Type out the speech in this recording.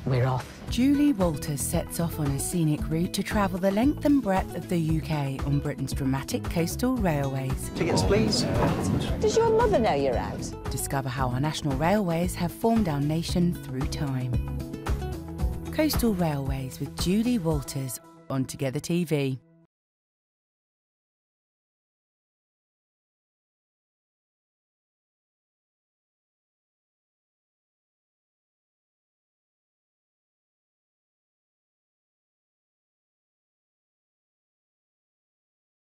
We're off. Julie Walters sets off on a scenic route to travel the length and breadth of the UK on Britain's dramatic coastal railways. Tickets, please. Does your mother know you're out? Discover how our national railways have formed our nation through time. Coastal Railways with Julie Walters on Together TV.